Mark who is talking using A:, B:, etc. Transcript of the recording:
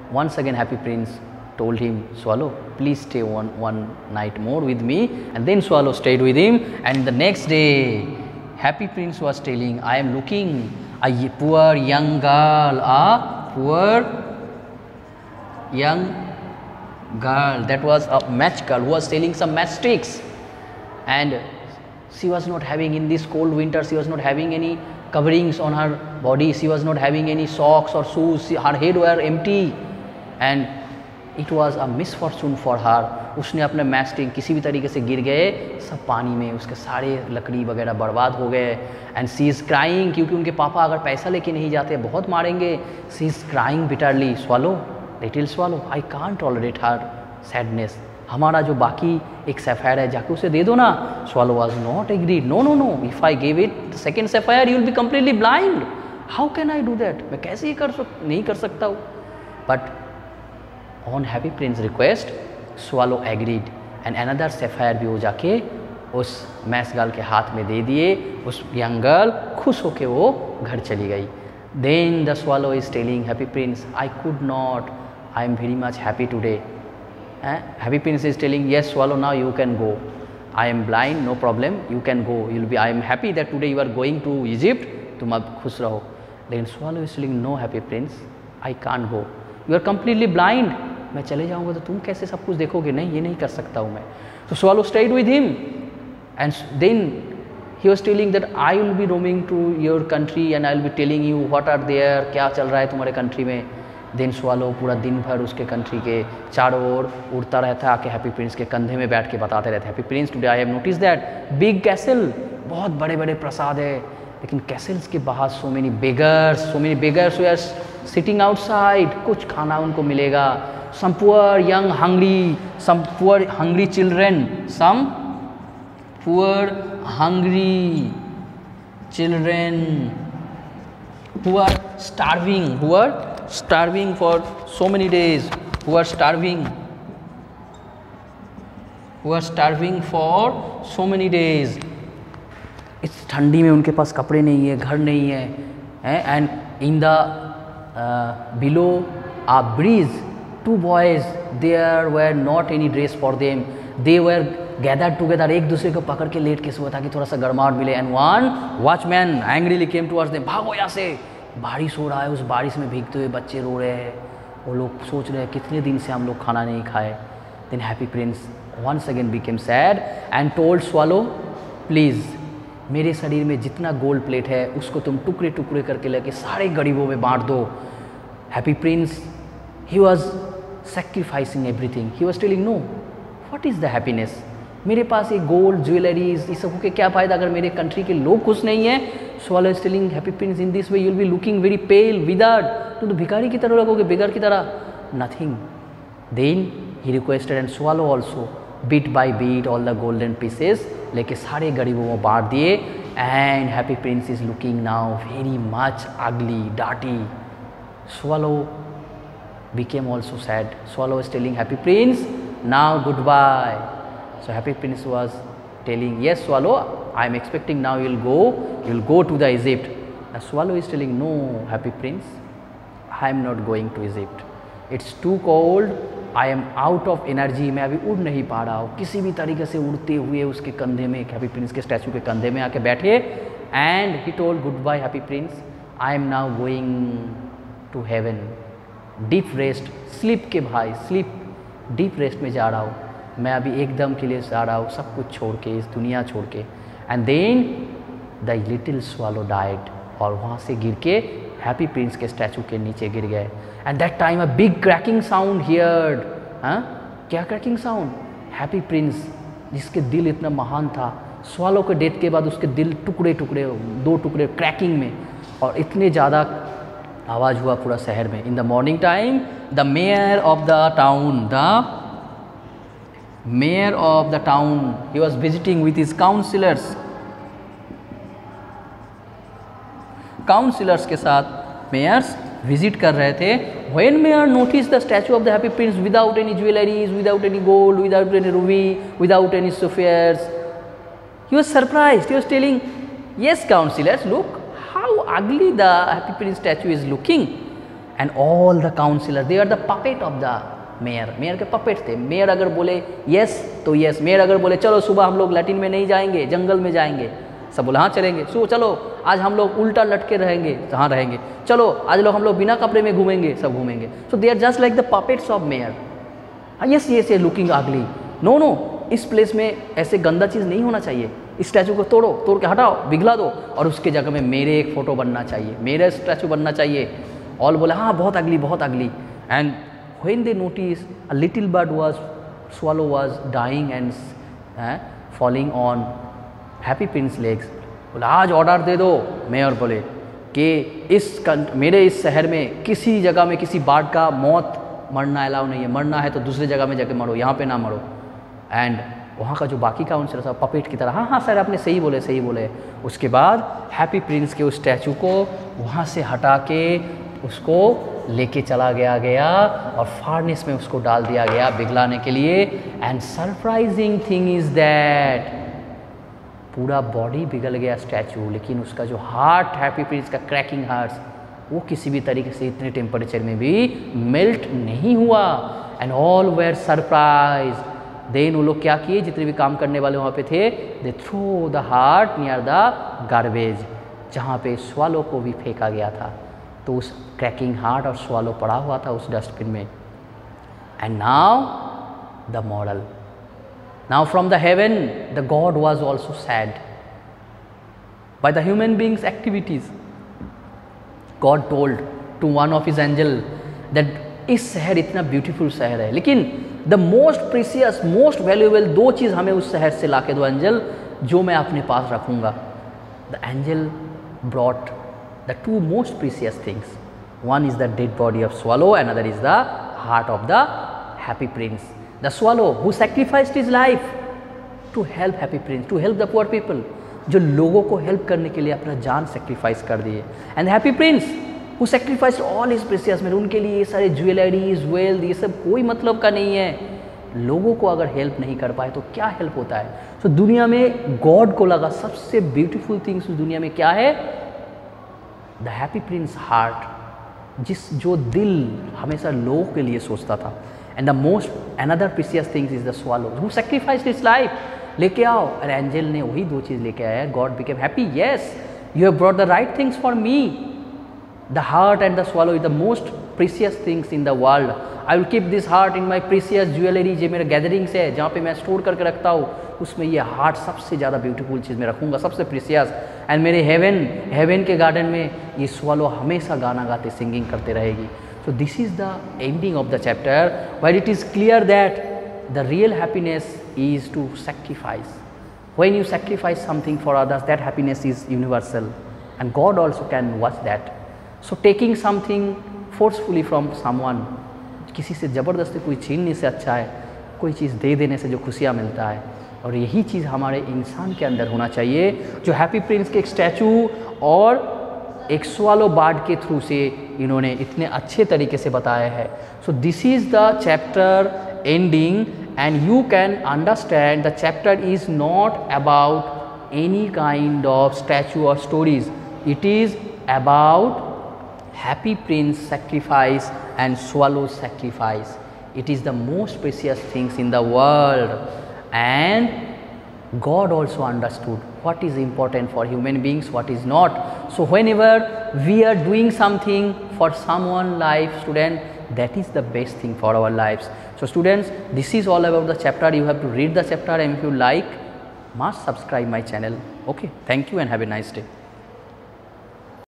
A: once again Happy Prince told him, Swallow, please stay one night more with me. And then Swallow stayed with him. And the next day, Happy Prince was telling, I am looking a poor young girl, a poor young girl, that was a match girl who was selling some matchsticks. And she was not having, in this cold winter, she was not having any coverings on her body, she was not having any socks or shoes, her head were empty. And it was a misfortune for her. उसने अपने match stick किसी भी तरीके से गिर गए, सब पानी में, उसके सारे लकड़ी वगैरह बर्बाद हो गए. एंड सी इज़ क्राइंग, क्योंकि उनके पापा अगर पैसा लेके नहीं जाते बहुत मारेंगे. She is crying bitterly. Swallow, little swallow, I can't tolerate her sadness. हमारा जो बाकी एक सैफायर है, जाके उसे दे दो ना. Swallow was not agreed. No no no, if I give it second sapphire you will be completely blind. How can I do that? मैं कैसे ये नहीं कर सकता हूँ. But on Happy Prince request swallow agreed. And another sapphire भी वो जाके उस मैस गर्ल के हाथ में दे दिए. उस यंग गर्ल खुश होके वो घर चली गई. Then the swallow is telling Happy Prince, I could not, I am very much happy today. Happy Prince is telling, yes Swallow, now you can go. I am blind, no problem, you can go. You'll be, I am happy that today you are going to Egypt. तुम अब खुश रहो. Then Swallow is telling, no Happy Prince, I can't go. You are completely blind. मैं चले जाऊँगा तो तुम कैसे सब कुछ देखोगे? नहीं, ये नहीं कर सकता हूँ मैं. So Swallow stayed with him. And then he was telling that I will be roaming to your country and I will be telling you what are there, क्या चल रहा है तुम्हारे कंट्री में. देन स्वालो पूरा दिन भर उसके कंट्री के चारों ओर उड़ता रहता है, आके हैप्पी प्रिंस के कंधे में बैठ के बताते रहते हैं, Happy Prince today I have notice that big castle, बहुत बड़े बड़े प्रसाद है, लेकिन कैसल्स के बाहर so many beggars we are sitting outside. कुछ खाना उनको मिलेगा. Some poor young hungry, some poor hungry children, some poor hungry children who are starving for so many days, who are starving for so many days. इस ठंडी में उनके पास कपड़े नहीं है, घर नहीं है. And in the below a breeze, two boys, there were not any dress for them. They were gathered together, एक दूसरे को पकड़ के लेट के सोया ताकि थोड़ा सा गर्माहट मिले. And one watchman angrily came towards them, भागो यहाँ से, बारिश हो रहा है. उस बारिश में भीगते हुए बच्चे रो रहे हैं. वो लोग सोच रहे हैं कितने दिन से हम लोग खाना नहीं खाए. Then Happy Prince once again became sad and told swallow, please मेरे शरीर में जितना गोल्ड प्लेट है उसको तुम टुकड़े टुकड़े करके लेके सारे गरीबों में बांट दो. Happy Prince, he was sacrificing everything. He was telling, no, what is the happiness? मेरे पास ये गोल्ड ज्वेलरीज ये सब के क्या फ़ायदा अगर मेरे कंट्री के लोग खुश नहीं है. Swallow is telling Happy Prince, in this way you will be looking very pale withered. तुम तो भिखारी की तरह लगोगे, बेगर की तरह. Nothing. Then he requested and swallow also bit by bit all the golden pieces लेके सारे गरीबों को बांट दिए. And Happy Prince is looking now very much ugly, dirty. Swallow became also sad. Swallow was telling Happy Prince, now goodbye. So Happy Prince was telling, yes Swallow, I am expecting now you will go to the Egypt. Now Swallow is telling, no Happy Prince, I am not going to Egypt. It's too cold. I am out of energy. मैं अभी उड़ नहीं पा रहा हूँ. किसी भी तरीके से उड़ते हुए उसके कंधे में, हैप्पी प्रिंस के स्टैचू के कंधे में आके बैठे. And he told good bye Happy Prince, I am now going to heaven. Deep rest, sleep के भाई, स्लीप, डीप रेस्ट में जा रहा हूँ मैं अभी, एकदम के लिए जा रहा हूँ सब कुछ छोड़ के, इस दुनिया छोड़ के. And then the little swallow died. और वहाँ से गिर के हैप्पी प्रिंस के स्टैचू के नीचे गिर गए. And that time a big cracking sound heard. हाँ, क्या क्रैकिंग साउंड? हैप्पी प्रिंस जिसके दिल इतना महान था, स्वालो के डेथ के बाद उसके दिल टुकड़े टुकड़े, दो टुकड़े क्रैकिंग में, और इतने ज़्यादा आवाज़ हुआ पूरा शहर में. In the morning time the mayor of the town he was visiting with his councillors के साथ मेयर्स विजिट कर रहे थे. When mayor notice the statue of the Happy Prince without any jewelleries, without any gold, without any ruby, without any sapphires, he was surprised. He was telling, yes councillors, look how ugly the Happy Prince statue is looking. And all the councillor they are the puppet of the mayor. Mayor के puppet थे। Mayor अगर बोले yes तो yes, mayor अगर बोले चलो सुबह हम लोग लैटिन में नहीं जाएंगे, जंगल में जाएंगे, सब बोले हाँ चलेंगे। सो चलो आज हम लोग उल्टा लटके रहेंगे, हाँ रहेंगे। चलो आज लोग हम लोग बिना कपड़े में घूमेंगे, सब घूमेंगे। So they are just like the puppets of mayor. Yes yes ये लुकिंग अगली, नो नो, इस प्लेस में ऐसे गंदा चीज़ नहीं होना चाहिए। इस स्टैचू को तोड़ो, तोड़ के हटाओ, पिघला दो, और उसके जगह में मेरे एक फ़ोटो बनना चाहिए, मेरा स्टैचू बनना चाहिए। ऑल बोले हाँ बहुत अगली, बहुत ugly. And when they notice a little bird was swallow was dying and falling on Happy Prince legs. बोला आज ऑर्डर दे दो, मेयर बोले कि मेरे इस शहर में किसी जगह में किसी बर्ड का मौत मरना अलाउ नहीं है, मरना है तो दूसरी जगह में जाके मरो, यहाँ पे ना मरो। एंड वहाँ का जो बाकी काउंसिलर था पपेट की तरह, हाँ हाँ सर आपने सही बोले, सही बोले। उसके बाद हैप्पी प्रिंस के उस स्टैचू को वहाँ से हटा के उसको लेके चला गया और फार्नेस में उसको डाल दिया गया पिघलाने के लिए। And surprising thing is that पूरा बॉडी पिघल गया स्टैचू, लेकिन उसका जो हार्ट, हैप्पी प्रिंस का क्रैकिंग हार्ट, वो किसी भी तरीके से इतने टेम्परेचर में भी मेल्ट नहीं हुआ। And all were surprise. Then वो लोग क्या किए, जितने भी काम करने वाले वहाँ पे थे, they throw the heart near the garbage, जहाँ पे स्वालो को भी फेंका गया था। तो उस क्रैकिंग हार्ट और स्वालो पड़ा हुआ था उस डस्टबिन में। And now the model, now from the heaven the God was also sad by the human beings activities. God told to one of his angel that इस शहर इतना ब्यूटीफुल शहर है, लेकिन the most precious, most valuable दो चीज़ हमें उस शहर से ला के दो एंजल, जो मैं अपने पास रखूँगा। The angel brought the two most precious things, one is the dead body of swallow, another is the heart of the happy prince. The swallow who sacrificed his life to help happy prince, to help the poor people, जो लोगों को help करने के लिए अपना जान sacrifice कर दिए। And Happy Prince who sacrificed all his precious made, उनके लिए ये सारे ज्वेलरीज, वेल्थ, ये सब कोई मतलब का नहीं है। लोगों को अगर हेल्प नहीं कर पाए तो क्या हेल्प होता है। तो दुनिया में गॉड को लगा सबसे ब्यूटीफुल थिंग्स उस दुनिया में क्या है, द हैप्पी प्रिंस हार्ट, जो दिल हमेशा लोगों के लिए सोचता था। And the most another precious things is the swallow who sacrificed his life. लेके आओ, और एंजल ने वही दो चीज़ लेके आया। God became happy, yes you have brought the right things for me. The heart and the swallow is the most precious things in the world. I will keep this heart in my precious jewellery, जो मेरा gatherings है जहाँ पे मैं store करके रखता हूँ, उसमें ये हार्ट सबसे ज़्यादा ब्यूटीफुल चीज़ मैं रखूँगा, सबसे प्रीसियस। एंड मेरे हेवन के गार्डन में ये स्वालो हमेशा गाना गाते, सिंगिंग करते रहेगी। So this is the ending of the chapter, where it is clear that the real happiness is to sacrifice. When you sacrifice something for others, that happiness is universal, and God also can watch that. So taking something forcefully from someone, किसी से ज़बरदस्ती कोई छीनने से अच्छा है कोई चीज़ दे देने से जो खुशियाँ मिलता है। और यही चीज़ हमारे इंसान के अंदर होना चाहिए, जो हैप्पी प्रिंस के एक स्टैचू और एक स्वालो बर्ड के थ्रू से इन्होंने इतने अच्छे तरीके से बताया है। So this is the chapter ending, and you can understand the chapter is not about any kind of statue or stories. It is about happy prince sacrifice and swallow sacrifice. It is the most precious things in the world, and God also understood what is important for human beings, what is not. So whenever we are doing something for someone life, student, that is the best thing for our lives. So students, this is all about the chapter. You have to read the chapter, and if you like, must subscribe my channel. Okay, thank you and have a nice day.